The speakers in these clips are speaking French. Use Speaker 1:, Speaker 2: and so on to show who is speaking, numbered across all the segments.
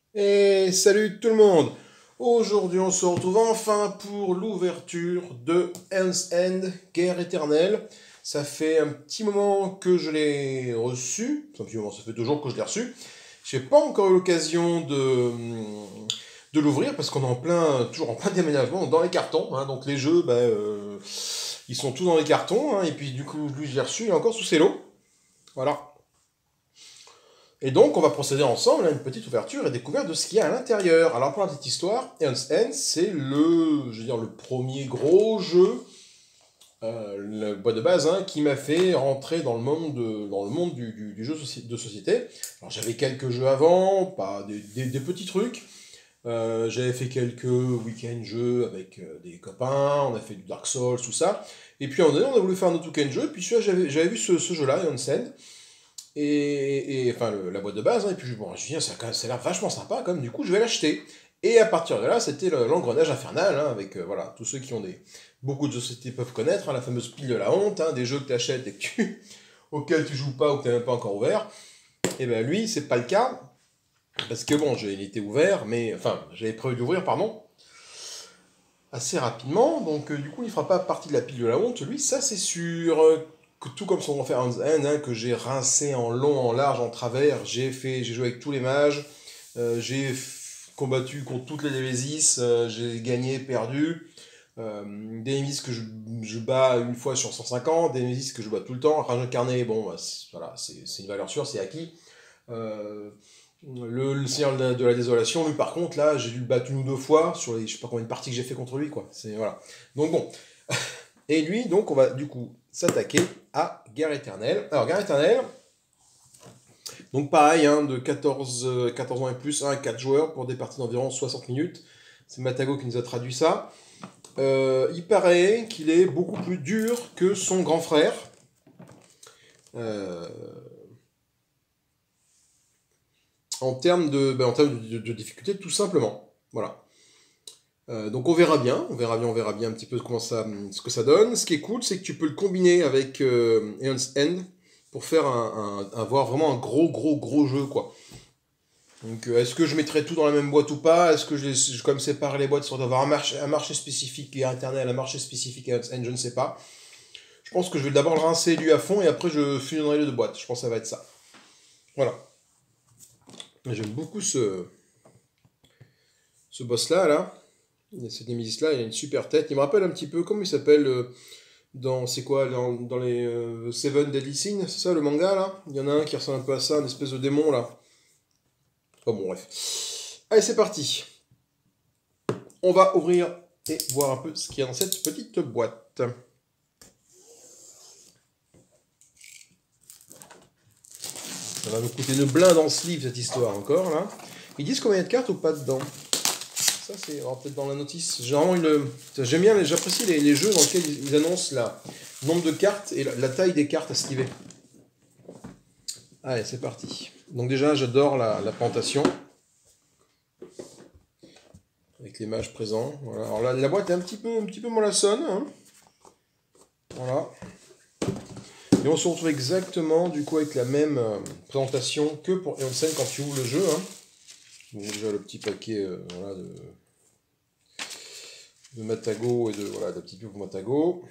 Speaker 1: Et salut tout le monde! Aujourd'hui, on se retrouve enfin pour l'ouverture de Ernst End, Guerre éternelle. Ça fait un petit moment que je l'ai reçu. Enfin, un petit moment, ça fait 2 jours que je l'ai reçu. J'ai pas encore eu l'occasion de l'ouvrir parce qu'on est toujours en plein déménagement dans les cartons, hein. Donc les jeux, ils sont tous dans les cartons, hein. Et puis du coup, lui, je l'ai reçu, il est encore sous cello. Voilà. Et donc, on va procéder ensemble à une petite ouverture et découverte de ce qu'il y a à l'intérieur. Alors, pour la petite histoire, Ernst End, c'est le premier gros jeu, le boîte de base, hein, qui m'a fait rentrer dans le monde, du jeu de société. Alors, j'avais quelques jeux avant, pas des petits trucs. J'avais fait quelques week-end jeux avec des copains, on a fait du Dark Souls, tout ça. Et puis, en un moment donné, on a voulu faire un autre week-end jeu, puis celui-là, j'avais vu ce jeu-là, Ernst End. Enfin, la boîte de base, hein, et puis bon, je viens, ça a l'air vachement sympa, comme du coup, je vais l'acheter. Et à partir de là, c'était l'engrenage infernal, hein, avec voilà, tous ceux qui ont beaucoup de sociétés peuvent connaître, hein, la fameuse pile de la honte, hein, des jeux que tu achètes et auxquels tu joues pas ou que tu n'as même pas encore ouvert. Et ben lui, c'est pas le cas, parce que bon, il était ouvert, mais enfin, j'avais prévu d'ouvrir, pardon, assez rapidement, donc du coup, il fera pas partie de la pile de la honte, lui, ça c'est sûr. Tout comme son frère Hans N, hein, que j'ai rincé en long, en large, en travers, j'ai joué avec tous les mages, combattu contre toutes les Némésis, j'ai gagné, perdu, des Némésis que je bats une fois sur 150, des Némésis que je bats tout le temps, Rage incarné, bon, bah, voilà, c'est une valeur sûre, c'est acquis. Euh, le Seigneur de la Désolation, lui par contre, là, j'ai dû le battre 1 ou 2 fois sur les, je sais pas combien de parties que j'ai fait contre lui, quoi. C'est, voilà. Donc bon. Et lui, donc, on va du coup s'attaquer à Guerre éternelle. Alors, Guerre éternelle, donc pareil, hein, de 14 ans et plus, 1 à 4 joueurs pour des parties d'environ 60 minutes. C'est Matago qui nous a traduit ça. Il paraît qu'il est beaucoup plus dur que son grand frère. Euh, en termes de difficulté, tout simplement. Voilà. Donc on verra bien un petit peu ce que ça donne. Ce qui est cool, c'est que tu peux le combiner avec Aeon's End pour faire avoir vraiment un gros jeu, quoi. Donc est-ce que je mettrai tout dans la même boîte ou pas? Est-ce que je comme séparer les boîtes sur d'avoir un marché spécifique et interne, un marché spécifique et Aeon's End, je ne sais pas. Je pense que je vais d'abord le rincer lui à fond et après je fusionnerai les deux boîtes. Je pense que ça va être ça. Voilà. J'aime beaucoup ce boss là. Cette Nemesis-là, il a une super tête. Il me rappelle un petit peu, comment il s'appelle c'est quoi, dans les Seven Deadly Sins, c'est ça le manga là? Il y en a un qui ressemble un peu à ça, une espèce de démon là. Oh bon, bref. Allez, c'est parti. On va ouvrir et voir un peu ce qu'il y a dans cette petite boîte. Ça va nous coûter une blinde en sleeve cette histoire encore là. Ils disent combien il y a de cartes ou pas dedans? Ça, c'est peut-être dans la notice. J'aime bien, j'apprécie les jeux dans lesquels ils annoncent le nombre de cartes et la taille des cartes à esquiver. Allez, c'est parti. Donc déjà, j'adore la plantation. Avec les mages présents. Voilà. Alors la boîte est un petit peu mollassonne, hein. Voilà. Et on se retrouve exactement du coup avec la même présentation que pour Eonsen quand tu ouvres le jeu, hein. Donc déjà le petit paquet voilà, de Matago et de petits pour Matago.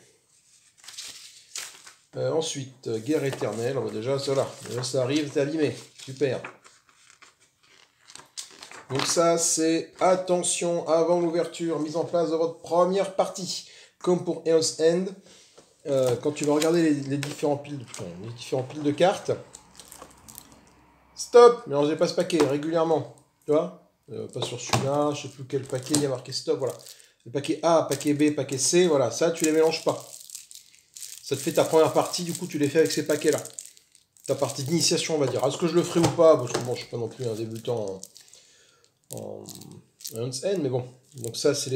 Speaker 1: Ensuite, Guerre éternelle. Déjà ça arrive, c'est abîmé. Super. Donc ça, c'est attention avant l'ouverture, mise en place de votre première partie. Comme pour Eos End, quand tu vas regarder les différents piles de cartes, stop, mélangez pas ce paquet régulièrement. Tu vois, pas sur celui-là, je sais plus quel paquet, il y a marqué stop, voilà. Le paquet A, paquet B, paquet C, voilà, ça tu les mélanges pas. Ça te fait ta première partie, du coup tu les fais avec ces paquets-là. Ta partie d'initiation, on va dire. Est-ce que je le ferai ou pas? Parce que bon, je suis pas non plus un débutant en N, mais bon. Donc ça, c'est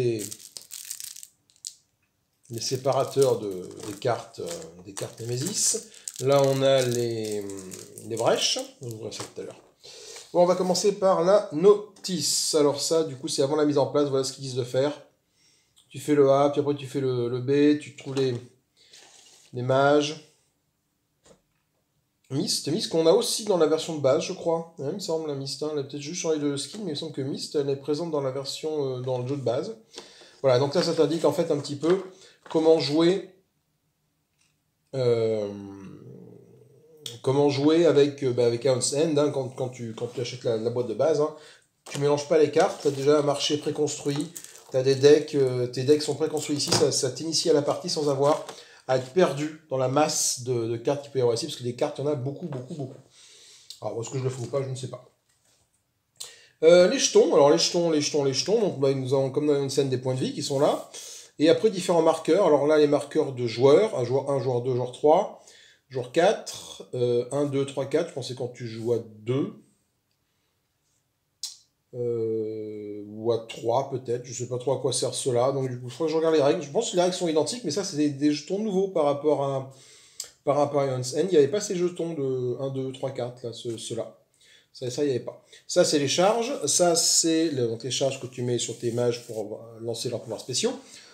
Speaker 1: les séparateurs des cartes Nemesis. Là, on a les brèches. On va ouvrir ça tout à l'heure. Bon, on va commencer par la notice. Alors ça, du coup, c'est avant la mise en place. Voilà ce qu'ils disent de faire. Tu fais le A, puis après tu fais le B. Tu trouves les mages. Mist qu'on a aussi dans la version de base, je crois. Ouais, il me semble, la Mist. Hein. Elle a peut-être juste changé de skin, mais il me semble que Mist, elle est présente dans la version, dans le jeu de base. Voilà, donc là, ça t'indique en fait un petit peu comment jouer, euh, comment jouer avec Aeon's End, hein, quand tu achètes la boîte de base. Hein. Tu mélanges pas les cartes, tu as déjà un marché préconstruit, tu as des decks, tes decks sont préconstruits ici, ça t'initie à la partie sans avoir à être perdu dans la masse de cartes qu'il peut y avoir ici, parce que des cartes, il y en a beaucoup, beaucoup, beaucoup. Alors, est-ce que je le fais ou pas, je ne sais pas. Les jetons, alors les jetons, donc bah, nous avons comme dans une scène des points de vie qui sont là. Et après différents marqueurs, alors là les marqueurs de joueurs, un joueur 1, joueur 2, joueur 3, joueur 4, 1, 2, 3, 4, je pensais quand tu joues à 2, ou à 3 peut-être, je sais pas trop à quoi sert cela, donc du coup il faut que je regarde les règles, je pense que les règles sont identiques, mais ça c'est des jetons nouveaux par rapport à Ion's End, il n'y avait pas ces jetons de 1, 2, 3, 4, là, ceux-là. Ça, il n'y avait pas. Ça, c'est les charges. Ça, c'est donc les charges que tu mets sur tes mages pour lancer leurs pouvoirs spéciaux.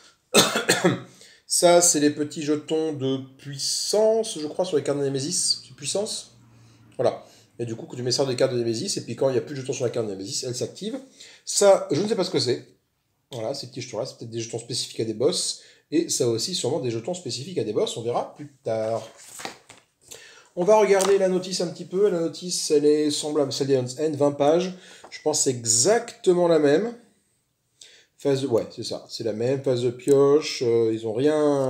Speaker 1: Ça, c'est les petits jetons de puissance, je crois, sur les cartes de Némésis. C'est puissance. Voilà. Et du coup, que tu mets ça dans les cartes de Némésis, et puis quand il n'y a plus de jetons sur la carte de Némésis, elle s'active. Ça, je ne sais pas ce que c'est. Voilà, ces petits jetons-là, c'est peut-être des jetons spécifiques à des boss. Et ça aussi, sûrement des jetons spécifiques à des boss. On verra plus tard. On va regarder la notice un petit peu. La notice, elle est semblable à celle d'Aeon's End, 20 pages. Je pense que c'est exactement la même. Phase de... Ouais, c'est ça. C'est la même. Phase de pioche. Ils ont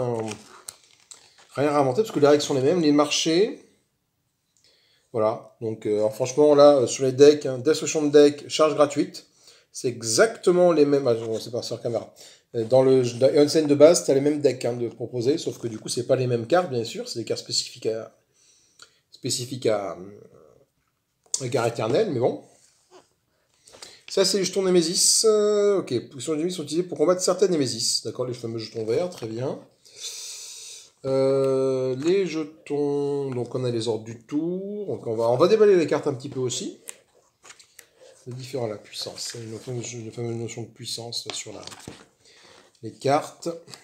Speaker 1: rien inventé parce que les règles sont les mêmes. Les marchés. Voilà. Donc, franchement, là, sur les decks, hein, destruction de deck, charge gratuite. C'est exactement les mêmes. Ah, c'est pas sur la caméra. Dans le Aeon's End de base, tu as les mêmes decks de proposer. Sauf que du coup, c'est pas les mêmes cartes, bien sûr. C'est des cartes spécifiques à Guerre éternelle, mais bon. Ça, c'est les jetons Némésis. Ok, les jetons Némésis sont utilisés pour combattre certaines Némésis. D'accord, les fameux jetons verts, très bien. Les jetons... Donc, on a les ordres du tour. Donc, on va déballer les cartes un petit peu aussi. C'est différent, la puissance. Une fameuse notion de puissance là, sur les cartes.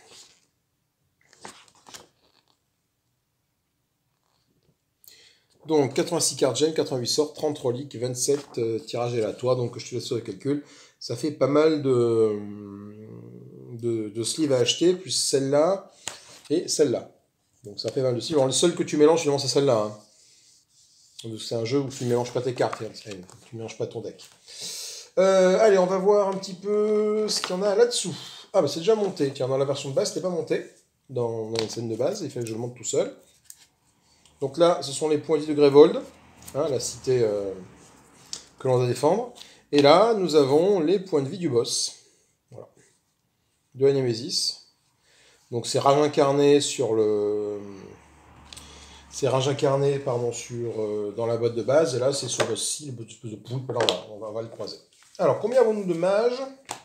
Speaker 1: Donc, 86 cartes gènes, 88 sorts, 30 reliques, 27 tirages aléatoires. Donc, je te laisse le calcul. Ça fait pas mal de sleeves à acheter, plus celle-là et celle-là. Donc, ça fait mal de sleeves. Alors, le seul que tu mélanges, finalement, c'est celle-là. Hein. C'est un jeu où tu ne mélanges pas tes cartes. Tu ne mélanges pas ton deck. Allez, on va voir un petit peu ce qu'il y en a là-dessous. Ah, bah c'est déjà monté. Tiens, dans la version de base, c'était pas monté. Dans la scène de base, il fallait que je le monte tout seul. Donc là, ce sont les points de vie de Grevold, hein, la cité que l'on doit défendre. Et là, nous avons les points de vie du boss. Voilà. De la Némésis. Donc c'est rage incarné sur le... C'est rage incarné, pardon, dans la boîte de base. Et là, c'est sur le site, le espèce de poulpe. Là, on va le croiser. Alors, combien avons-nous de mages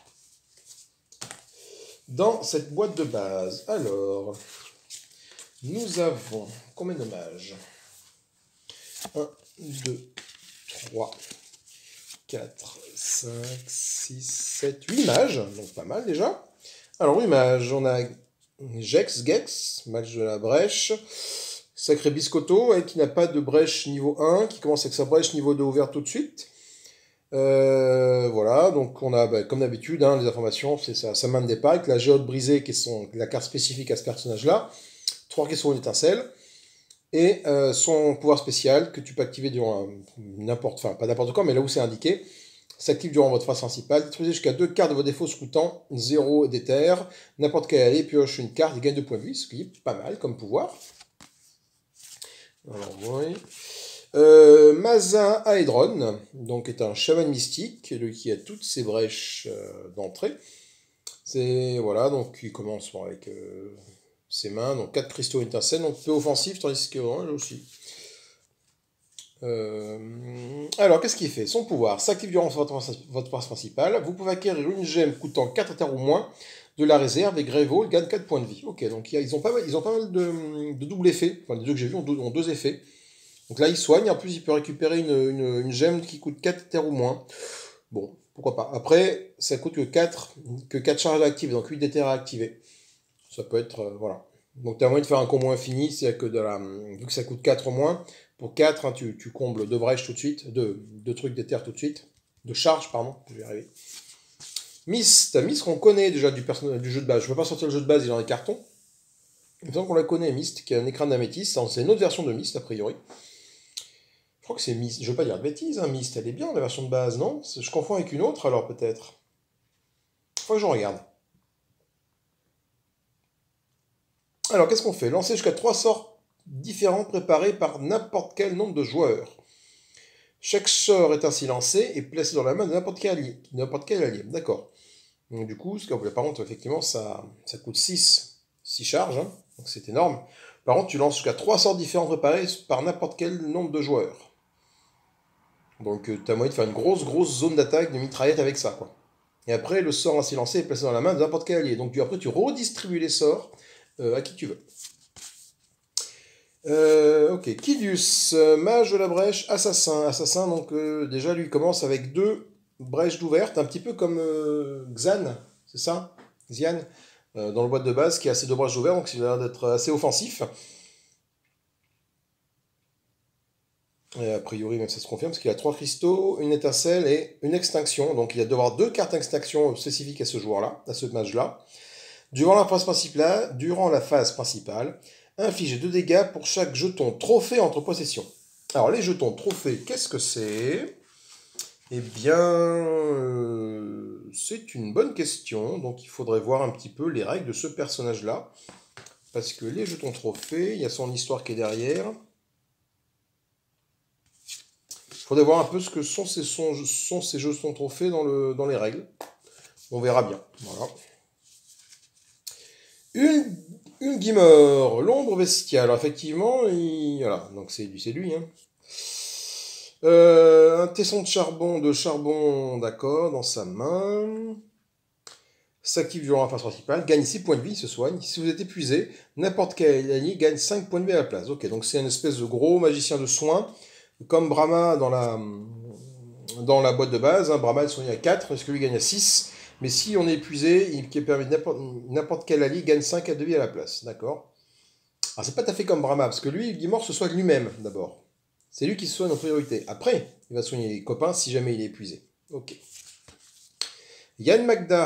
Speaker 1: dans cette boîte de base? Alors, nous avons combien de mages? 1, 2, 3, 4, 5, 6, 7, 8 mages. Donc pas mal déjà. Alors, 8 mages. On a Gex, mage de la brèche. Sacré Biscotto, qui n'a pas de brèche niveau 1, qui commence avec sa brèche niveau 2 ouverte tout de suite. Voilà, donc on a, bah, comme d'habitude, hein, les informations, c'est sa main de départ, avec la géode brisée, qui est la carte spécifique à ce personnage-là, 3 questions d'étincelle, et son pouvoir spécial, que tu peux activer durant pas n'importe quand, mais là où c'est indiqué, s'active durant votre phase principale, détruisez jusqu'à 2 cartes de vos défauts scrutant 0 d'éther, n'importe quelle allée, pioche une carte et gagne 2 points de vie, ce qui est pas mal comme pouvoir. Alors, oui. Mazin Aedron, donc est un chaman mystique, lui qui a toutes ses brèches d'entrée. C'est voilà, donc il commence avec ses mains, donc 4 cristaux étincelles, donc peu offensif, tandis que orange aussi. Alors, qu'est-ce qu'il fait? Son pouvoir s'active durant votre phase principale. Vous pouvez acquérir une gemme coûtant 4 éthers ou moins de la réserve et Grevold gagne 4 points de vie. Ok, donc ils ont pas mal de double effets. Enfin, les deux que j'ai vus ont deux effets. Donc là, il soigne. En plus, il peut récupérer une gemme qui coûte 4 éthers ou moins. Bon, pourquoi pas. Après, ça coûte que 4 charges actives, donc 8 d'éthers à activer. Ça peut être... voilà. Donc tu as moyen de faire un combo infini, c'est-à-dire que vu que ça coûte 4 au moins, Pour 4, hein, tu combles 2 brèches tout de suite, 2 trucs d'éther tout de suite. De charge, pardon, je vais y arriver. Mist qu'on connaît déjà du jeu de base. Je ne peux pas sortir le jeu de base, il est dans les cartons. Il me semble qu'on la connaît, Mist, qui a un écran d'améthyste. C'est une autre version de Mist, a priori. Je crois que c'est Mist. Je ne veux pas dire de bêtises, hein. Mist, elle est bien, la version de base, non? Je confonds avec une autre, alors, peut-être. Faut que je regarde. Alors, qu'est-ce qu'on fait? Lancer jusqu'à 3 sorts différents préparés par n'importe quel nombre de joueurs. Chaque sort est ainsi lancé et placé dans la main de n'importe quel allié. D'accord. Donc du coup, par contre, effectivement, ça coûte 6 charges, hein, donc c'est énorme. Par contre, tu lances jusqu'à 3 sorts différents préparés par n'importe quel nombre de joueurs. Donc tu as moyen de faire une grosse zone d'attaque de mitraillette avec ça, quoi. Et après, le sort ainsi lancé est placé dans la main de n'importe quel allié. Donc après, tu redistribues les sorts à qui tu veux. Ok, Kidius, mage de la brèche, assassin. Assassin, donc déjà lui commence avec 2 brèches d'ouvertes, un petit peu comme Xan, c'est ça? Xian, dans le boîte de base, qui a ces 2 brèches d'ouvertes, donc il a l'air d'être assez offensif. Et a priori, même ça se confirme, parce qu'il a 3 cristaux, une étincelle et une extinction. Donc il va devoir 2 cartes d'extinction spécifiques à ce joueur-là, à ce mage-là. Durant la phase principale, inflige 2 dégâts pour chaque jeton trophée entre possessions. Alors, les jetons trophées, qu'est-ce que c'est? Eh bien, c'est une bonne question. Donc, il faudrait voir un petit peu les règles de ce personnage-là. Parce que les jetons trophées, il y a son histoire qui est derrière. Il faudrait voir un peu ce que sont ces jetons trophées dans les règles. On verra bien. Voilà. Une Guimore, l'ombre bestiale. Alors, effectivement, voilà, donc c'est lui. Hein. Un tesson de charbon, d'accord, dans sa main. S'active durant la phase principale, gagne 6 points de vie, se soigne. Si vous êtes épuisé, n'importe quel allié gagne 5 points de vie à la place. Ok, donc c'est une espèce de gros magicien de soins, comme Brahma dans la boîte de base. Hein. Brahma est soigné à 4, parce que lui gagne à 6. Mais si on est épuisé, il permet n'importe quel allié gagne 5 à 2 vie à la place. D'accord? Alors c'est pas tout à fait comme Brahma, parce que lui, Guimore se soigne lui-même d'abord. C'est lui qui se soigne en priorité. Après, il va soigner les copains si jamais il est épuisé. Ok. Yann Magda.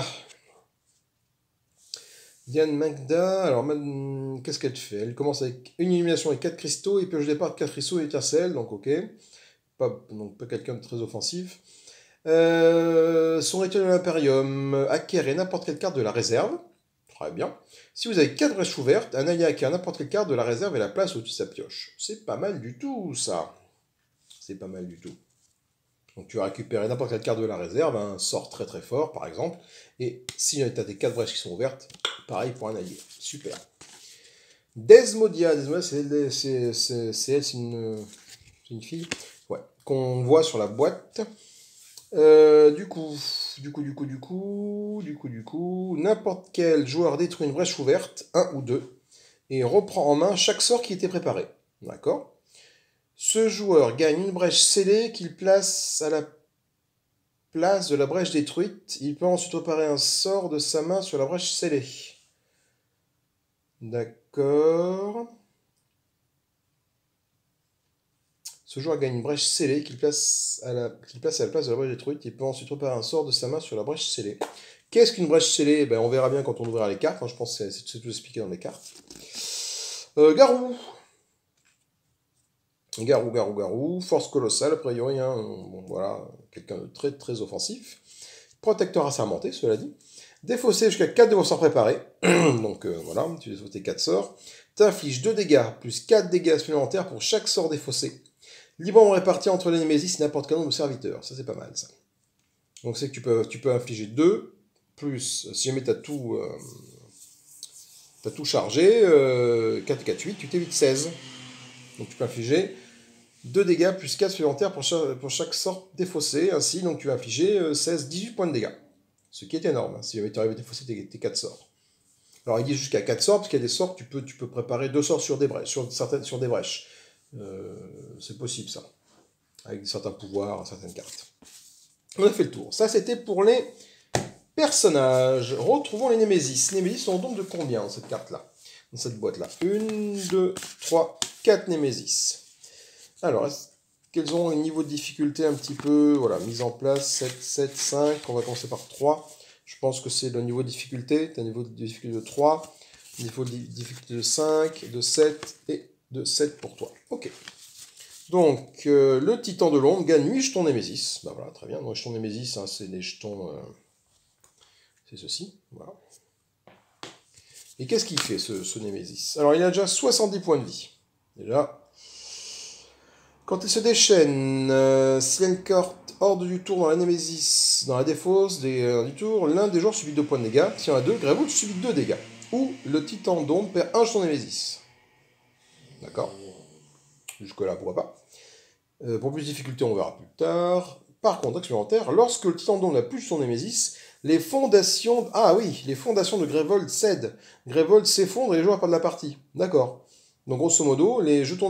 Speaker 1: Alors qu'est-ce qu'elle fait? Elle commence avec une illumination et 4 cristaux, et pioche au départ 4 cristaux et étincelles, donc ok. Pas quelqu'un de très offensif. Son rituel de l'Imperium, acquérir n'importe quelle carte de la réserve. Très bien. Si vous avez 4 brèches ouvertes, un allié acquiert n'importe quelle carte de la réserve et la place au-dessus de sa pioche. C'est pas mal du tout, ça. C'est pas mal du tout. Donc tu vas récupérer n'importe quelle carte de la réserve, un sort très très fort par exemple, et si tu as tes 4 brèches qui sont ouvertes, pareil pour un allié. Super. Desmodia, c'est elle, c'est une fille, ouais, qu'on voit sur la boîte. Du coup, n'importe quel joueur détruit une brèche ouverte, 1 ou 2, et reprend en main chaque sort qui était préparé. D'accord? Ce joueur gagne une brèche scellée qu'il place à la place de la brèche détruite. Il peut ensuite préparer un sort de sa main sur la brèche scellée. D'accord. Ce joueur gagne une brèche scellée qu'il place à la place de la brèche détruite. Il peut ensuite préparer un sort de sa main sur la brèche scellée. Qu'est-ce qu'une brèche scellée? On verra bien quand on ouvrira les cartes. Hein, je pense que c'est tout expliqué dans les cartes. Garou. Garou. Force colossale, a priori. Hein, voilà, quelqu'un de très très offensif. Protecteur assermenté, cela dit. Défausser jusqu'à 4 de vos sorts préparés. Donc voilà, tu défausses tes 4 sorts. T'infliges 2 dégâts, plus 4 dégâts supplémentaires pour chaque sort défaussé. Librement réparti entre les Némésis et n'importe quel nombre de serviteurs. Ça, c'est pas mal, ça. Donc c'est que tu peux infliger 2, plus, si jamais t'as tout chargé, 4, 4, 8, tu t'évites 16. Donc tu peux infliger 2 dégâts plus 4 supplémentaires pour chaque sort défaussé. Ainsi, donc tu vas infliger 16, 18 points de dégâts. Ce qui est énorme, hein, si jamais tu arrives à défausser tes 4 sorts. Alors il dit jusqu'à 4 sorts, parce qu'il y a des sorts, tu peux préparer 2 sorts sur des brèches, sur des brèches. C'est possible ça, avec certains pouvoirs, certaines cartes. On a fait le tour. Ça c'était pour les personnages. Retrouvons les Némésis. Les Némésis sont au nombre de combien dans cette carte-là, dans cette boîte-là? 1, 2, 3, 4 Némésis. Alors, quels ont un niveau de difficulté un petit peu, voilà, mise en place, 7, 7, 5, on va commencer par 3. Je pense que c'est le niveau de difficulté, tu as un niveau de difficulté de 3, niveau de difficulté de 5, de 7 et de 7 pour toi. Ok. Donc, le titan de l'ombre gagne 8 jetons Némésis. Bah voilà, très bien. Donc, les jetons Némésis, hein, c'est des jetons... c'est ceci, voilà. Et qu'est-ce qu'il fait, ce Némésis? Alors, il a déjà 70 points de vie. Déjà... Quand il se déchaîne, s'il y a une carte hors du tour dans la Némésis, dans la défausse du tour, l'un des joueurs subit 2 points de dégâts. S'il y en a 2, Greyvolt subit 2 dégâts. Ou le titan d'ombre perd 1 jeton Némésis. D'accord. Jusque-là, pourquoi pas. Pour plus de difficulté, on verra plus tard. Par contre, expérimentaire, lorsque le titan d'ombre n'a plus son Némésis, les fondations... Ah oui, les fondations de Greyvolt cèdent. Greyvolt s'effondre et les joueurs perdent la partie. D'accord. Donc, grosso modo, les jetons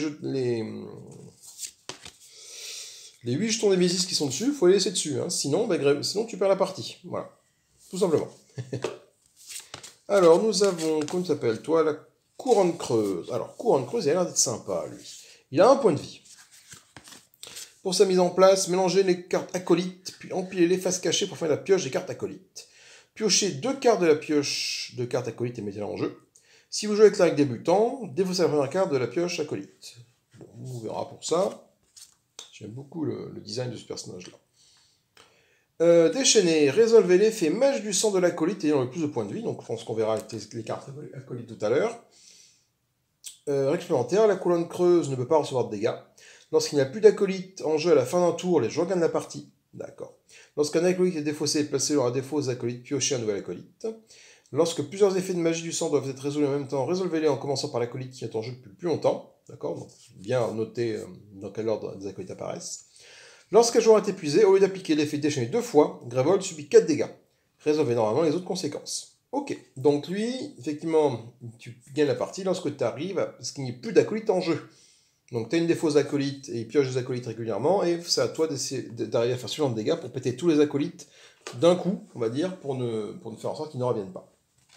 Speaker 1: les 8 jetons Némésis qui sont dessus, il faut les laisser dessus. Hein. Sinon, sinon, tu perds la partie. Voilà. Tout simplement. Alors, nous avons, comment tu t'appelles, toi, la couronne creuse. Alors, couronne creuse, il a l'air d'être sympa, lui. Il a 1 point de vie. Pour sa mise en place, mélangez les cartes acolytes, puis empilez les faces cachées pour faire la pioche des cartes acolytes. Piochez 2 cartes de la pioche de cartes acolytes et mettez-la en jeu. Si vous jouez avec cléric débutant, défaussez la première carte de la pioche acolyte. Bon, on verra pour ça. J'aime beaucoup le design de ce personnage-là. Déchaîner, résolvez l'effet mage du sang de l'acolyte ayant le plus de points de vie. Donc je pense qu'on verra les cartes acolytes tout à l'heure. Expérimentaire, la colonne creuse ne peut pas recevoir de dégâts. Lorsqu'il n'y a plus d'acolyte en jeu à la fin d'un tour, les joueurs gagnent la partie. D'accord. Lorsqu'un acolyte est défaussé et placé dans la défausse acolyte, piochez un nouvel acolyte. Lorsque plusieurs effets de magie du sang doivent être résolus en même temps, résolvez-les en commençant par l'acolyte qui est en jeu depuis plus longtemps. D'accord. Donc bien noter dans quel ordre les acolytes apparaissent. Lorsqu'un joueur est épuisé, au lieu d'appliquer l'effet déchaîné 2 fois, Greyvolt subit 4 dégâts. Résolvez normalement les autres conséquences. Ok, donc lui, effectivement, tu gagnes la partie lorsque tu arrives à ce qu'il n'y ait plus d'acolytes en jeu. Donc tu as une défausse d'acolytes et il pioche des acolytes régulièrement, et c'est à toi d'arriver à faire suffisamment de dégâts pour péter tous les acolytes d'un coup, on va dire, pour ne faire en sorte qu'ils ne reviennent pas.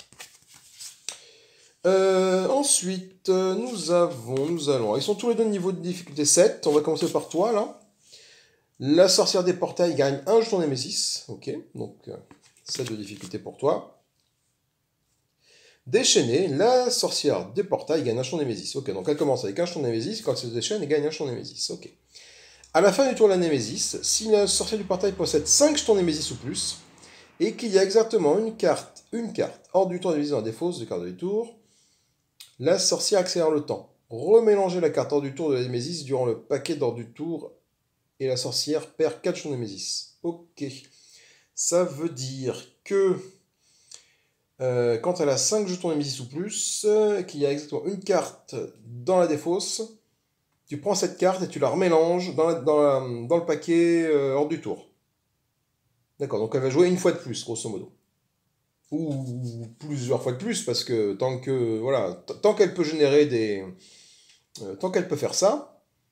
Speaker 1: Ensuite, nous allons... Ils sont tous les deux de niveau de difficulté 7, on va commencer par toi, là. La sorcière des portails gagne 1 jeton Némésis. Ok, donc 7 de difficulté pour toi. Déchaîner, la sorcière des portails gagne 1 jeton Némésis. Ok, donc elle commence avec 1 jeton Némésis. Quand elle se déchaîne, elle gagne 1 jeton Némésis. Ok. À la fin du tour de la Némésis, si la sorcière du portail possède 5 jetons Némésis ou plus, et qu'il y a exactement une carte hors du tour de Némésis dans la défausse de carte du tour, la sorcière accélère le temps. Remélangez la carte hors du tour de la Némésis durant le paquet d'hors du tour et la sorcière perd 4 jetons Némésis. Ok. Ça veut dire que quand elle a 5 jetons Némésis ou plus, qu'il y a exactement une carte dans la défausse, tu prends cette carte et tu la remélanges dans le paquet hors du tour. D'accord, donc elle va jouer une fois de plus, grosso modo. Ou plusieurs fois de plus, parce que tant qu'elle peut générer des... tant qu'elle peut faire ça,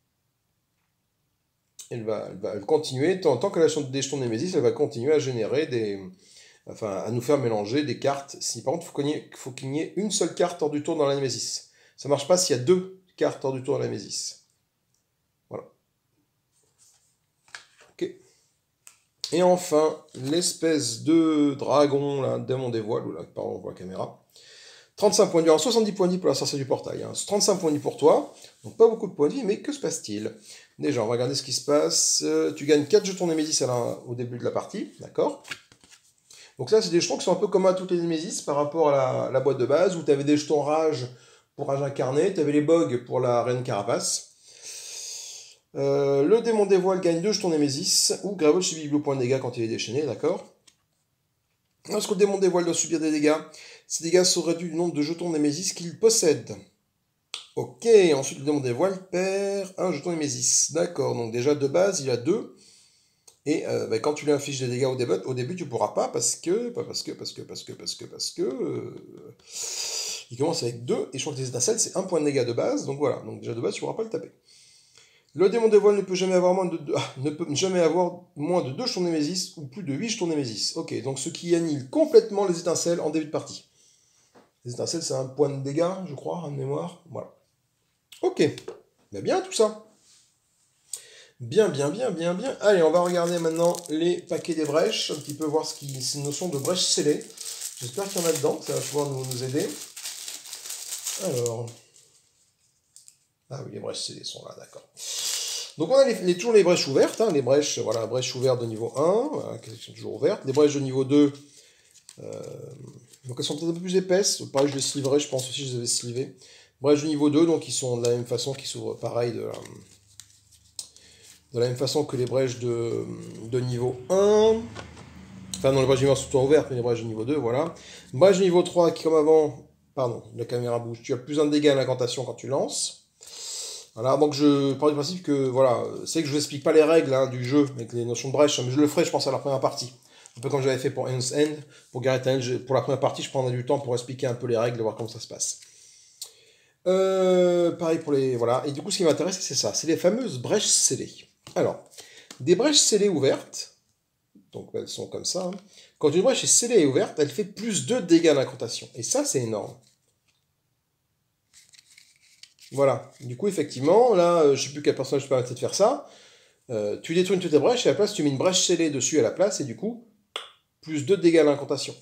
Speaker 1: elle va continuer, tant qu'elle a des jetons Némésis, elle va continuer à générer à nous faire mélanger des cartes. Si par contre, il faut qu'il n'y ait une seule carte hors du tour dans la Némésis. Ça marche pas s'il y a 2 cartes hors du tour dans la Némésis. Voilà. Ok. Et enfin, l'espèce de dragon, là, démon des voiles, pardon, on voit la caméra. 35 points de vie, 70 points de vie pour la sorcière du portail. 35 points de vie pour toi, donc pas beaucoup de points de vie, mais que se passe-t-il? Déjà, on va regarder ce qui se passe. Tu gagnes 4 jetons Némésis au début de la partie, d'accord? Donc là, c'est des jetons qui sont un peu communs à toutes les Némésis par rapport à la boîte de base, où tu avais des jetons rage pour rage incarné, tu avais les bogs pour la reine carapace. Le démon des voiles gagne 2 jetons Némésis, ou Greyvolt subit le point de dégâts quand il est déchaîné, d'accord? Lorsque le démon des voiles doit subir des dégâts, ces dégâts sont réduits du nombre de jetons Némésis qu'il possède. Ok, ensuite le démon des voiles perd 1 jeton Némésis. D'accord, donc déjà de base il a 2. Et quand tu lui infliges des dégâts au début tu pourras pas parce que il commence avec 2, et je crois que les étincelles c'est 1 point de dégâts de base, donc voilà, donc déjà de base tu pourras pas le taper. Le démon des voiles ne peut jamais avoir moins de 2 jetons Némésis ou plus de 8 jetons Némésis. Ok, donc ce qui annule complètement les étincelles en début de partie. Les étincelles c'est 1 point de dégâts, je crois, en mémoire. Voilà. Ok, bien tout ça. Bien, bien, bien, bien, bien. Allez, on va regarder maintenant les paquets des brèches, un petit peu voir ce qui, c'est une notion de brèche scellée. J'espère qu'il y en a dedans, ça va pouvoir nous aider. Alors, ah oui, les brèches scellées sont là, d'accord. Donc on a toujours les brèches ouvertes, hein, les brèches, voilà, brèches ouvertes de niveau 1, voilà, qui sont toujours ouvertes. Les brèches de niveau 2, donc elles sont peut-être un peu plus épaisses, pareil je les sliverai, je pense aussi que je les avais slivées. Brèches de niveau 2, donc ils sont de la même façon, qui s'ouvrent pareil de la même façon que les brèches de niveau 1. Enfin non, les brèches de niveau 1 sont toujours ouvertes, mais les brèches de niveau 2, voilà. Brèche de niveau 3 qui comme avant, pardon, la caméra bouge, tu as plus un dégât à l'incantation quand tu lances. Voilà, donc je pars du principe que, voilà, c'est que je vous explique pas les règles hein, du jeu avec les notions de brèche, mais je le ferai, je pense, à la première partie. Un peu comme j'avais fait pour End's End, pour Gareth End, pour la première partie, je prendrai du temps pour expliquer un peu les règles, voir comment ça se passe. Pareil pour les... Voilà, et du coup, ce qui m'intéresse, c'est ça, c'est les fameuses brèches scellées. Alors, des brèches scellées ouvertes, donc elles sont comme ça, hein. Quand une brèche est scellée et ouverte, elle fait plus de dégâts d'incantation, et ça, c'est énorme. Voilà. Du coup, effectivement, là, je sais plus quel personnage peut permettre de faire ça. Tu détruis toutes tes brèches et à la place, tu mets une brèche scellée dessus à la place et du coup, plus 2 dégâts à l'incantation.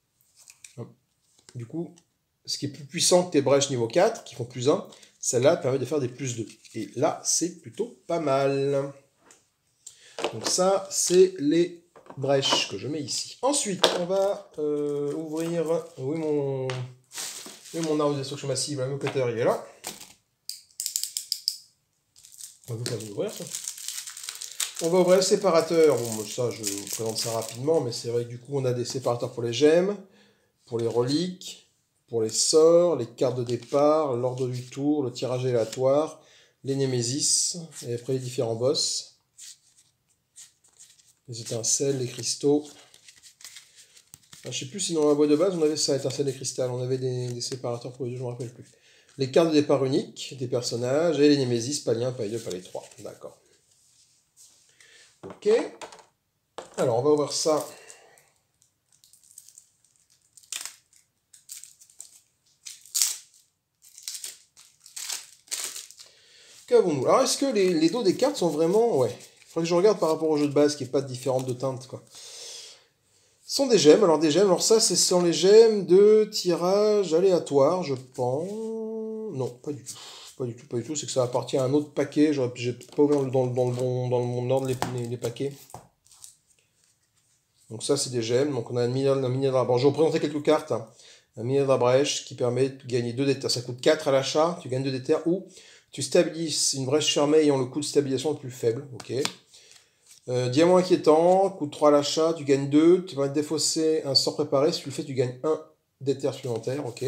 Speaker 1: Du coup, ce qui est plus puissant que tes brèches niveau 4, qui font plus 1, celle-là permet de faire des plus 2. Et là, c'est plutôt pas mal. Donc ça, c'est les brèches que je mets ici. Ensuite, on va ouvrir... Oui, mon arbre de destruction massive, le cutter, il est là. On va ouvrir ça. On va ouvrir le séparateur. Bon, ça, je vous présente ça rapidement, mais c'est vrai que du coup, on a des séparateurs pour les gemmes, pour les reliques, pour les sorts, les cartes de départ, l'ordre du tour, le tirage aléatoire, les némésis, et après les différents boss. Les étincelles, les cristaux. Je ne sais plus si dans la boîte de base, on avait ça, étincelles et cristal. On avait des séparateurs pour les deux, je ne me rappelle plus. Les cartes de départ uniques des personnages, et les némésis, pas les 1, pas les 2, pas les 3. D'accord. Ok. Alors, on va ouvrir ça. Qu'avons-nous? Alors, est-ce que les dos des cartes sont vraiment... Ouais. Il faudrait que je regarde par rapport au jeu de base, qui n'est pas différente de teinte, quoi. Ce sont des gemmes. Alors ça, ce sont les gemmes de tirage aléatoire, je pense. Non, pas du tout. Pas du tout, pas du tout. C'est que ça appartient à un autre paquet. J'ai pas ouvert dans le bon ordre les paquets. Donc ça, c'est des gemmes. Donc on a un minéral. Bon, je vais vous présenter quelques cartes, hein. Un minéral brèche qui permet de gagner 2 d'éther. Ça coûte 4 à l'achat. Tu gagnes 2 d'éther ou tu stabilises une brèche fermée ayant le coût de stabilisation le plus faible. Ok. Diamant inquiétant, coûte 3 à l'achat, tu gagnes 2, tu vas défausser un sort préparé, si tu le fais, tu gagnes 1 d'éther supplémentaire, ok.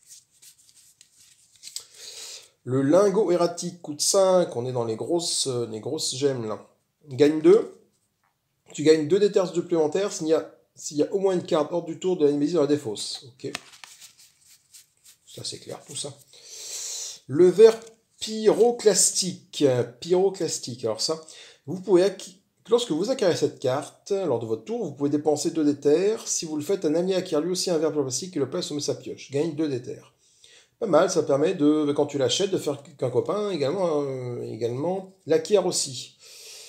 Speaker 1: Le lingot erratique coûte 5, on est dans les grosses gemmes là. Gagne 2, tu gagnes 2 d'éther supplémentaires s'il y a au moins une carte hors du tour de la némésis dans la défausse, ok. Ça c'est clair tout ça. Le verre pyroclastique, alors ça, vous pouvez lorsque vous acquérez cette carte, lors de votre tour, vous pouvez dépenser 2 d'éther. Si vous le faites, un ami acquiert lui aussi un verre plastique et le place sur sa pioche. Gagne 2 d'éther. Pas mal, ça permet de, quand tu l'achètes, de faire qu'un copain également l'acquiert aussi.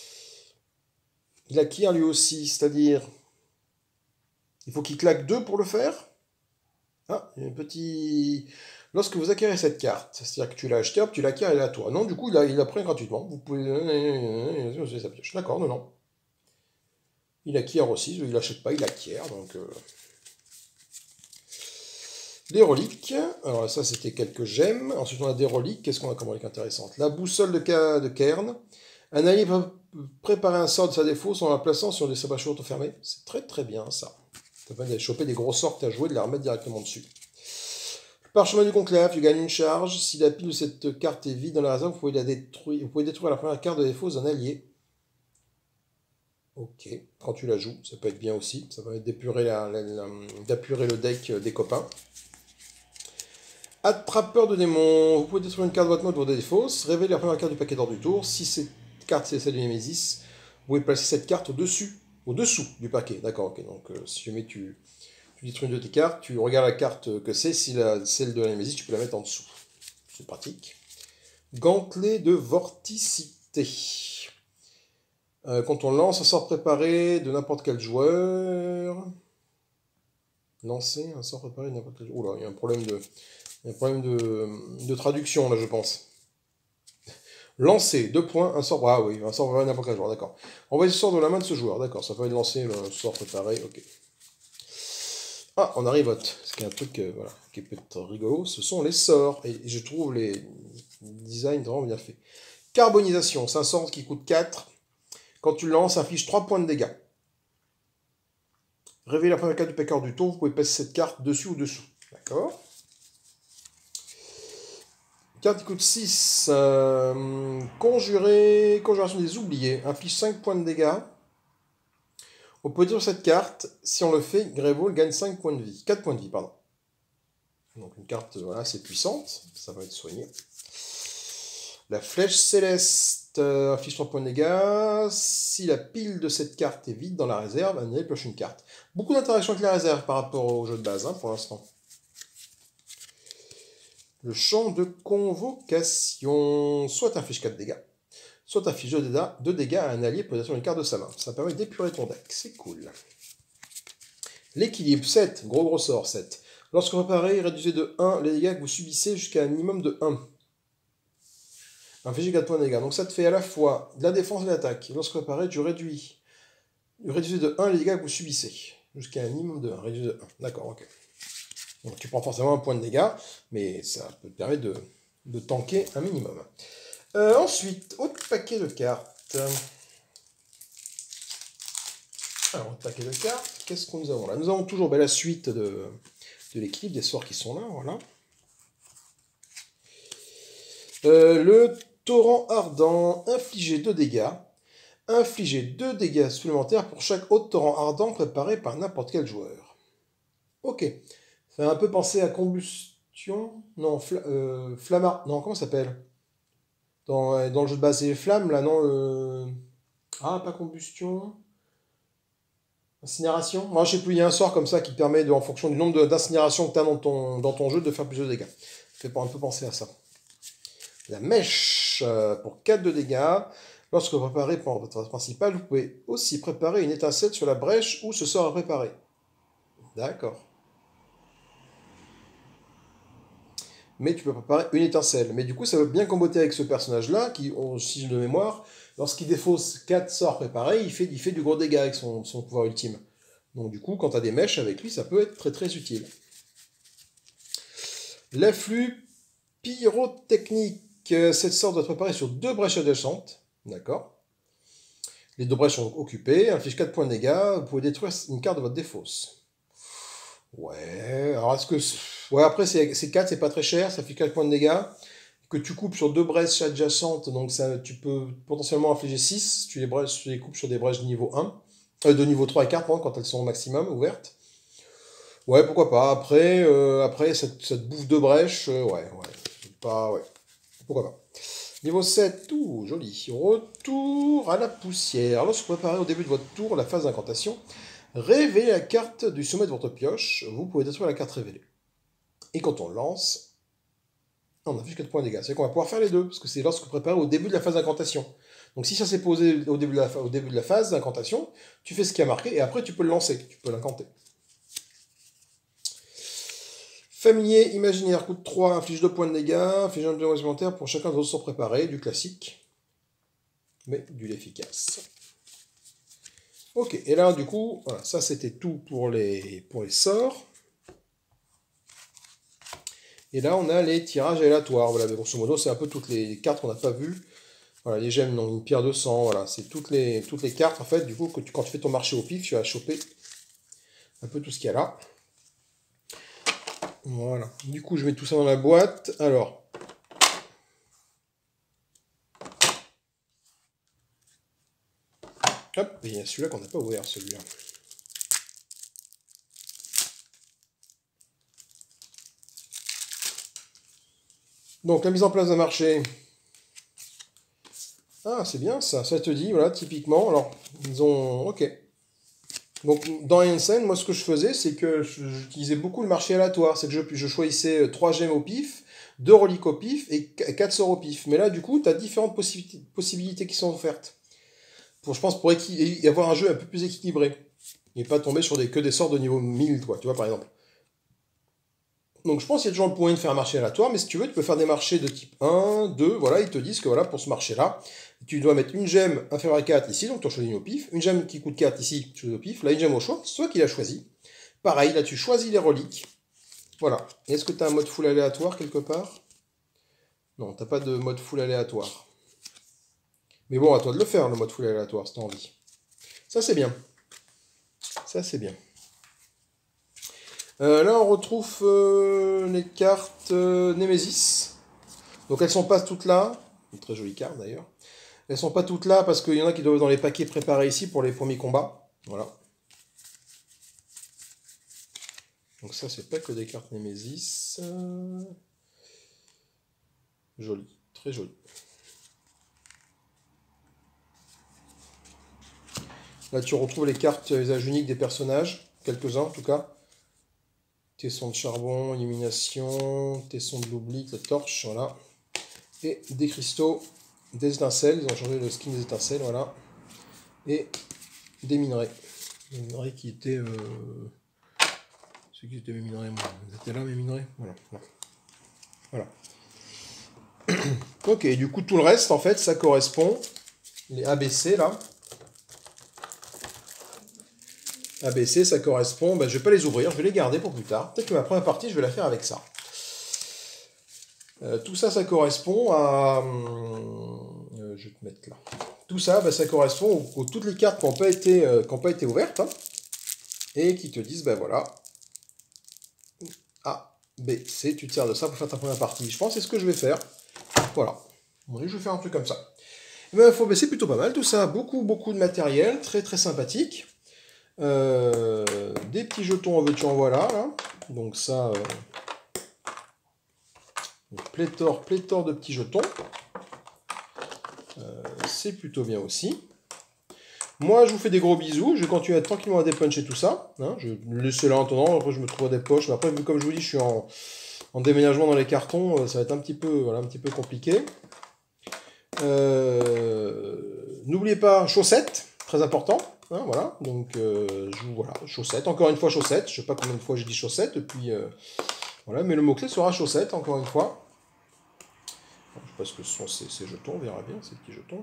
Speaker 1: Il acquiert lui aussi, c'est-à-dire, il faut qu'il claque 2 pour le faire. Ah, il y a un petit... Lorsque vous acquérez cette carte, c'est-à-dire que tu l'as acheté, hop, tu l'acquiers, elle est à toi. Non, du coup, il la prend gratuitement. Vous pouvez... sa pioche. D'accord, non. Il acquiert aussi, il n'achète pas, il acquiert. Donc, les reliques. Alors ça, c'était quelques gemmes. Ensuite, on a des reliques. Qu'est-ce qu'on a comme relique intéressante? La boussole de Cairn. Un allié peut préparer un sort de sa défausse en la plaçant sur des sabots auto-fermés. C'est très très bien, ça. Ça permet de choper des gros sorts que tu as joués, de les remettre directement dessus. Parchemin du conclave, tu gagnes une charge. Si la pile de cette carte est vide dans la réserve, vous pouvez détruire la première carte de défausse d'un allié. Ok, quand tu la joues, ça peut être bien aussi. Ça permet d'épurer le deck des copains. Attrapeur de démons, vous pouvez détruire une carte de votre mode pour des défausses. Révéler la première carte du paquet d'or du tour. Si cette carte c'est celle du Némésis, vous pouvez placer cette carte au-dessous du paquet. D'accord, ok. Donc si jamais tu détruis une de tes cartes, tu regardes la carte que c'est. Si celle de la Némésis, tu peux la mettre en dessous. C'est pratique. Gantelet de vorticité. Quand on lance un sort préparé de n'importe quel joueur... Lancer un sort préparé de n'importe quel joueur... Oula, il y a un problème de traduction, là, je pense. Lancer, 2 points, un sort... Ah oui, un sort préparé de n'importe quel joueur, d'accord. Envoyer ce sort de la main de ce joueur, d'accord. Ça peut être lancer le sort préparé, ok. Ah, on arrive à... Ce qui est un truc voilà, qui peut être rigolo, ce sont les sorts. Et je trouve les designs vraiment bien faits. Carbonisation, c'est un sort qui coûte 4. Quand tu le lances, inflige 3 points de dégâts. Réveillez la première carte du packer du tour, vous pouvez passer cette carte dessus ou dessous. D'accord. Carte qui coûte 6. Conjuration des oubliés, inflige 5 points de dégâts. On peut dire cette carte, si on le fait, Grévol gagne 5 points de vie. 4 points de vie, pardon. Donc une carte voilà, assez puissante, ça va être soigné. La flèche céleste inflige 3 points de dégâts. Si la pile de cette carte est vide dans la réserve, annulez pioche une carte. Beaucoup d'interactions avec la réserve par rapport au jeu de base hein, pour l'instant. Le champ de convocation. Soit inflige 4 dégâts, soit inflige 2 dégâts à un allié posé sur une carte de sa main. Ça permet d'épurer ton deck, c'est cool. L'équilibre, 7, gros sort, 7. Lorsque vous réparez, réduisez de 1 les dégâts que vous subissez jusqu'à un minimum de 1. Infligez 4 points de dégâts. Donc ça te fait à la fois de la défense et de l'attaque. Lorsque vous réparez, tu réduis. Réduisez de 1 les dégâts que vous subissez. Jusqu'à un minimum de 1. Réduisez de 1. D'accord, ok. Donc tu prends forcément un point de dégâts, mais ça peut te permettre de tanker un minimum. Ensuite, autre paquet de cartes. Alors, autre paquet de cartes. Qu'est-ce que nous avons là? Nous avons toujours la suite de l'équilibre, des sorts qui sont là, voilà. Le torrent ardent, infligez 2 dégâts. Infligez 2 dégâts supplémentaires pour chaque autre torrent ardent préparé par n'importe quel joueur. Ok. Ça fait un peu penser à combustion. Non, flammard. Non, comment ça s'appelle dans le jeu de base, c'est les flammes, là, non Ah, pas combustion. Incinération. Moi, je sais plus, il y a un sort comme ça qui permet, en fonction du nombre d'incinérations que tu as dans ton jeu, de faire plus de dégâts. Ça fait un peu penser à ça. La mèche, pour 4 de dégâts. Lorsque vous préparez pour votre phase principale, vous pouvez aussi préparer une étincelle sur la brèche où ce sort est préparé. D'accord. Mais tu peux préparer une étincelle. Mais du coup, ça veut bien comboter avec ce personnage-là, qui, si j'ai de mémoire, lorsqu'il défausse 4 sorts préparés, il fait du gros dégât avec son pouvoir ultime. Donc du coup, quand tu as des mèches avec lui, ça peut être très très utile. L'afflux pyrotechnique. Cette sorte doit être préparée sur 2 brèches adjacentes. D'accord. Les 2 brèches sont occupées, inflige 4 points de dégâts, vous pouvez détruire une carte de votre défausse. Ouais, alors est-ce que... Ouais, après, c'est 4, c'est pas très cher, ça fait 4 points de dégâts. Que tu coupes sur 2 brèches adjacentes, donc ça, tu peux potentiellement infliger 6, si tu les coupes sur des brèches de niveau 1. De niveau 3 et 4, quand elles sont au maximum ouvertes. Ouais, pourquoi pas. Après cette bouffe de brèche, ouais. Pourquoi pas. Niveau 7, tout joli. Retour à la poussière. Lorsque vous préparez au début de votre tour la phase d'incantation, révélez la carte du sommet de votre pioche. Vous pouvez détruire la carte révélée. Et quand on lance, on affiche 4 points de dégâts. C'est qu'on va pouvoir faire les deux, parce que c'est lorsque vous préparez au début de la phase d'incantation. Donc si ça s'est posé au début de la phase d'incantation, tu fais ce qui a marqué, et après tu peux le lancer, tu peux l'incanter. Familier imaginaire, coûte 3, inflige 2 points de dégâts, inflige un dégât supplémentaire pour chacun des autres sorts préparés, du classique, mais du efficace. Ok, et là du coup, voilà, ça c'était tout pour les sorts. Et là on a les tirages aléatoires, voilà, mais grosso modo c'est un peu toutes les cartes qu'on n'a pas vues. Voilà, les gemmes, non, une pierre de sang, voilà, c'est toutes les cartes en fait, du coup, quand tu fais ton marché au pif, tu vas choper un peu tout ce qu'il y a là. Voilà, du coup je mets tout ça dans la boîte, alors... Hop, et il y a celui-là qu'on n'a pas ouvert, celui-là. Donc la mise en place d'un marché. Ah, c'est bien ça, ça te dit, voilà, typiquement. Alors, ils ont... Ok. Donc, dans Hansen, moi, ce que je faisais, c'est que j'utilisais beaucoup le marché aléatoire. C'est que je choisissais 3 gemmes au pif, 2 reliques au pif et 4 sorts au pif. Mais là, du coup, tu as différentes possibilités qui sont offertes. je pense, pour avoir un jeu un peu plus équilibré. Et pas tomber sur que des sorts de niveau 1000, quoi, tu vois, par exemple. Donc je pense qu'il y a toujours le moyen de faire un marché aléatoire, mais si tu veux, tu peux faire des marchés de type 1, 2, voilà, ils te disent que voilà, pour ce marché-là, tu dois mettre une gemme inférieure à 4 ici, donc tu en choisis une au pif, une gemme qui coûte 4 ici, tu choisis au pif, là une gemme au choix, c'est toi qui l'as choisi. Pareil, là tu choisis les reliques. Voilà. Est-ce que tu as un mode full aléatoire quelque part? Non, t'as pas de mode full aléatoire. Mais bon, à toi de le faire, le mode full aléatoire, si t'as envie. Ça c'est bien. Ça c'est bien. Là, on retrouve les cartes Nemesis. Donc, elles sont pas toutes là. Une très jolie carte d'ailleurs. Elles sont pas toutes là parce qu'il y en a qui doivent être dans les paquets préparés ici pour les premiers combats. Voilà. Donc, ça, c'est pas que des cartes Nemesis. Joli. Très joli. Là, tu retrouves les cartes usage unique des personnages. Quelques-uns en tout cas. Tesson de charbon, illumination, tesson de l'oubli, la torche, voilà. Et des cristaux, des étincelles, ils ont changé le skin des étincelles, voilà. Et des minerais. Des minerais qui étaient... Ceux qui étaient mes minerais, moi. Ils étaient là mes minerais, voilà. Voilà. Ok, et du coup tout le reste, en fait, ça correspond, les ABC là. ABC, ça correspond, ben, je vais pas les ouvrir, je vais les garder pour plus tard. Peut-être que ma première partie, je vais la faire avec ça. Tout ça, ça correspond à... je vais te mettre là. Tout ça, ben, ça correspond aux toutes les cartes qui n'ont pas été ouvertes. Hein, et qui te disent, ben voilà, A, B, C, tu te sers de ça pour faire ta première partie. Je pense que c'est ce que je vais faire. Voilà. Bon, je vais faire un truc comme ça. Ben, c'est plutôt pas mal tout ça. Beaucoup de matériel, très très sympathique. Des petits jetons en veux-tu en voilà. Là. Donc ça... pléthore de petits jetons. C'est plutôt bien aussi. Moi, je vous fais des gros bisous. Je vais continuer à tranquillement à dépuncher tout ça. Hein. Je vais le laisser là en attendant. Après, je me trouve des poches. Mais après, comme je vous dis, je suis en déménagement dans les cartons. Ça va être un petit peu compliqué. N'oubliez pas, chaussettes. Très important. Hein, voilà. Donc, voilà, chaussettes. Encore une fois, chaussettes. Je ne sais pas combien de fois j'ai dit chaussettes. Et puis, voilà. Mais le mot-clé sera chaussettes, encore une fois. Je ne sais pas ce que sont ces jetons. On verra bien, ces petits jetons.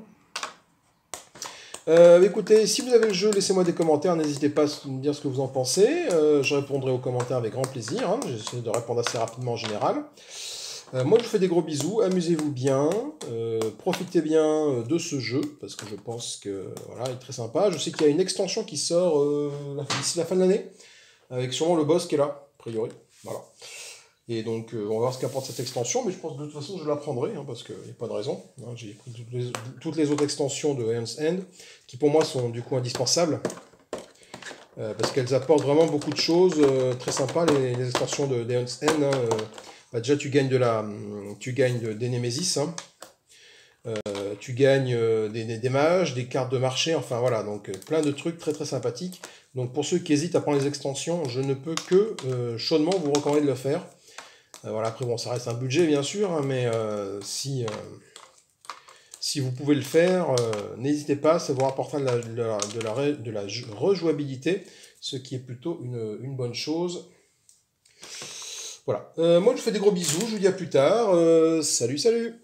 Speaker 1: Écoutez, si vous avez le jeu, laissez-moi des commentaires, n'hésitez pas à me dire ce que vous en pensez. Je répondrai aux commentaires avec grand plaisir. Hein. J'essaie de répondre assez rapidement en général. Moi, je vous fais des gros bisous. Amusez-vous bien. Profitez bien de ce jeu, parce que je pense que voilà, il est très sympa. Je sais qu'il y a une extension qui sort d'ici la fin de l'année, avec sûrement le boss qui est là, a priori. Voilà. Et donc, on va voir ce qu'apporte cette extension, mais je pense que de toute façon, je la prendrai, hein, parce qu'il n'y a pas de raison. Hein. J'ai pris toutes les autres extensions de Aeon's End, qui pour moi sont du coup indispensables, parce qu'elles apportent vraiment beaucoup de choses très sympas, les extensions de Aeon's End. Hein, bah déjà, tu gagnes des Nemesis, hein, tu gagnes des mages, des cartes de marché, enfin voilà, donc plein de trucs très très sympathiques. Donc pour ceux qui hésitent à prendre les extensions, je ne peux que chaudement vous recommander de le faire. Voilà, après, bon, ça reste un budget, bien sûr, hein, mais si vous pouvez le faire, n'hésitez pas, ça vous rapportera de la rejouabilité, ce qui est plutôt une bonne chose. Voilà. Moi, je vous fais des gros bisous, je vous dis à plus tard. Salut, salut!